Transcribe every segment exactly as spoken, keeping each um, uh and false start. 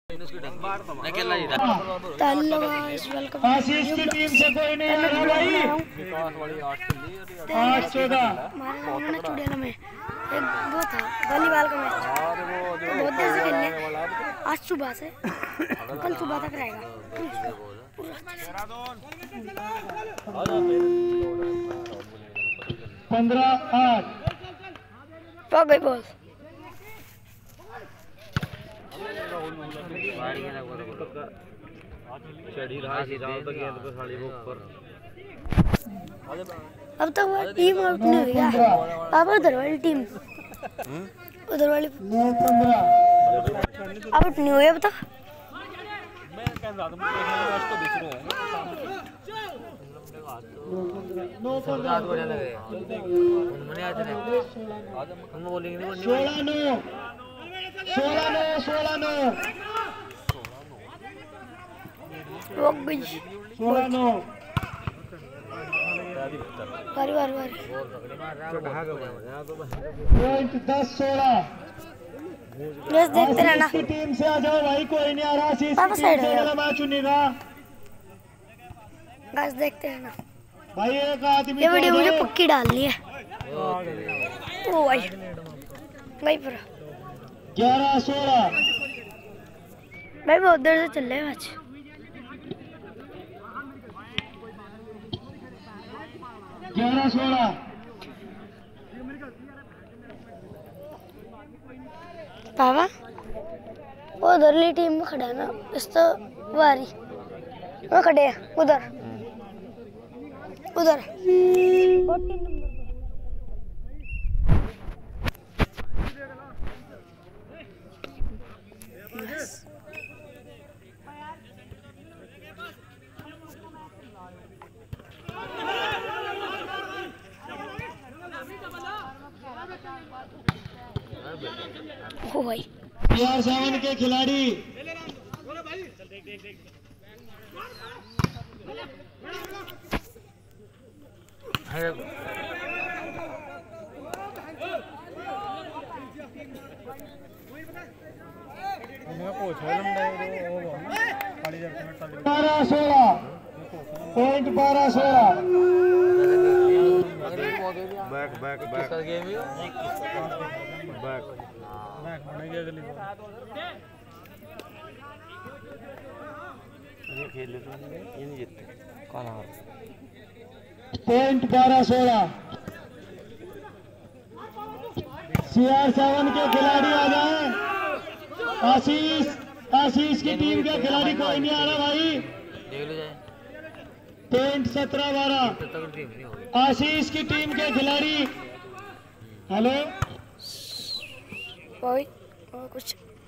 आशीष की टीम से कोई नहीं आ रहा भाई। आठ चौदह चुड़ैला में एक वो था वॉलीबॉल का मैच, बहुत देर से खेलने, आज सुबह से कल सुबह तक रहेगा। पंद्रह आठ तो गई बॉल। अब तक वो टीम आउट नहीं हुई है। अब उधर वाली टीम उधर वाली आउट नहीं हुई अब तक। सोलह नौ सोलह नौ सोलह नौ रोक गई। सोलह नौ बारी बारी बारी पॉइंट दस सोलह। बस देखते रहना। की टीम से आ जाओ भाई, कोई नहीं आ रहा। आशीष की टीम से वाला मैच चुनेगा। बस देखते रहना भाई। एक आदमी ये वीडियो मुझे पक्की डालनी है। ओ भाई भाई पूरा ग्यारह सोलह। भाई बहुत देर से चल रहे हैं मैच। ग्यारह सोलह। पापा वो उधरली टीम में खड़ा है ना, इस तो वारी वो खड़े हैं उधर उधर फोर्टीन नंबर ओ भाई पीआर सेवन के खिलाड़ी बारह सोलह पॉइंट बारह सोलह। बैक बैक बैक गेम ही बैक ये खेल लेते हैं, ये नहीं जीतते कौन हार। पॉइंट बारह सोलह। सीआर सेवन के खिलाड़ी आ जाए। आशीष आशीष की टीम के खिलाड़ी कोई नहीं आ रहा भाई। पॉइंट सत्रह बारह। आशीष की टीम के खिलाड़ी। हेलो भाई और कुछ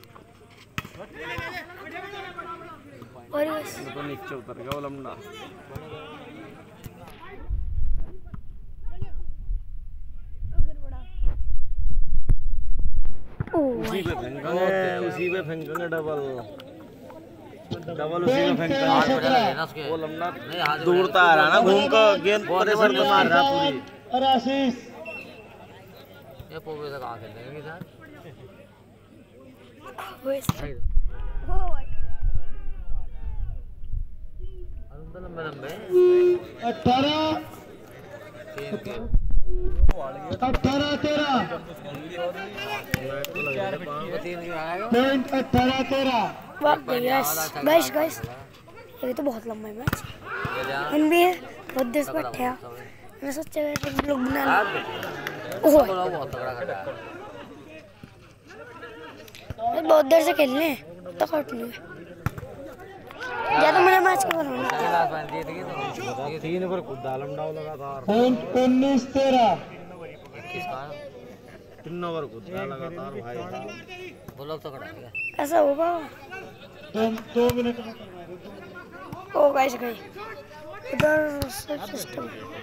और बस तो नीचे उतर गया वो लम्बा। उसी पे फेंकेंगे उसी पे फेंकेंगे डबल डबल उसी पे फेंकेंगे। वो लम्बा दूरता आ रहा ना, घूम कर गेंद प्रेशर में मार रहा पूरी। और आशीष ये पोवे से कहां खेलेंगे सर? लंबे लंबे अठारह अठारह तेरह। पॉइंट अठारह तेरह। गाइस गाइस ये तो बहुत लंबा है मैच। इन भी है बहुत देर से बैठे हैं। मैं सोचा कि लोग बना ओह बहुत तगड़ा खड़ा है। बहुत देर से खेलने तो आउट नहीं हुए। ज्यादा मेरा मैच कवर होना ये तीन पर कुदालम डाव लगातार। पॉइंट उन्नीस तेरह। तीन ओवर कुदा लगातार भाई साहब। बोलो तो खड़ा है ऐसा होगा। दो दो मिनट ओ गाइस गई उधर सिस्टम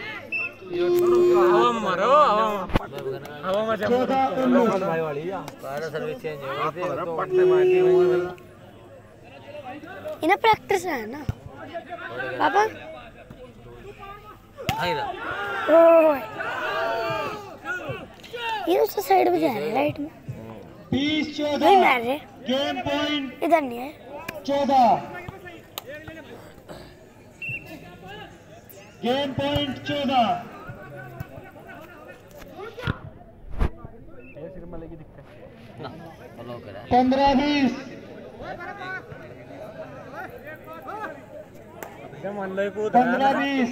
हवा मारो हवा हवा में चौदह उन्नीस। भाई वाली सारा सर्विस चेंज हो गई थी तो पट्टे मार दिए हुए। इन्हें प्रैक्टिस है ना पापा। हाय ना ओह ये उस साइड में जा रहा है राइट में। बीस चौदह। नहीं मार रहे गेम पॉइंट इधर नहीं है। चौदह, गेम पॉइंट चौदह। पंद्रह बीस, पंद्रह बीस,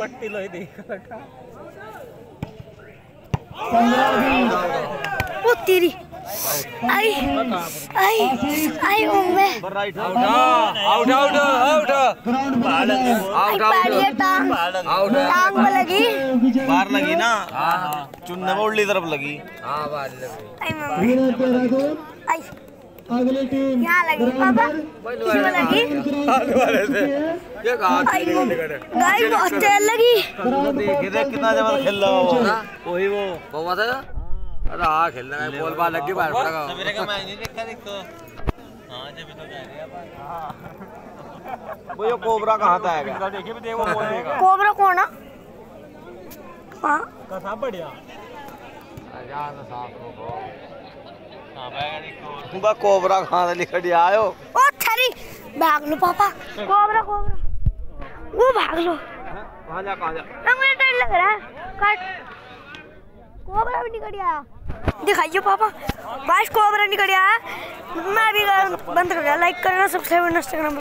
पंद्रह बीस। वो तेरी आई आई आई होंगे out out out out ground में आ जाए। आई पैडिया टांग टांग में लगी। बाहर लगी ना, चुनने में उल्टी तरफ लगी। आई मम्मी विनर देहरादून। आई अगली टीम यहाँ लगी पापा, इसमें लगी। आई मम्मी गाय बहुत तेज लगी। देख देख कितना जबर खेल रहा वो। वही वो बाबा था। अरे हाँ खेलना है, बॉल बाल लग गई बाहर पड़ेगा। सवेरे का मैच नहीं देखा देखो। हाँ जब तो कह रही है वो ये कोबरा कहाँ था आएगा? देखिए भी देखो बॉल देगा। कोबरा कौन है? हाँ का साफ बढ़िया। यार तो साफ हो। हाँ बैगा देखो। तुमका कोबरा कहाँ से लिख दिया आयो? ओ थरी भाग लो पापा। कोबरा कोबरा वो भाग लो। कहाँ जा कहाँ जा? ना मुझे डर लग रहा है। कट कोबरा भी निकल आया। दिखाइए पापा, बाईस कोबरा निकल आया। मैं भी बंद कर दिया। लाइक करना, सब्सक्राइब करना, इंस्टाग्राम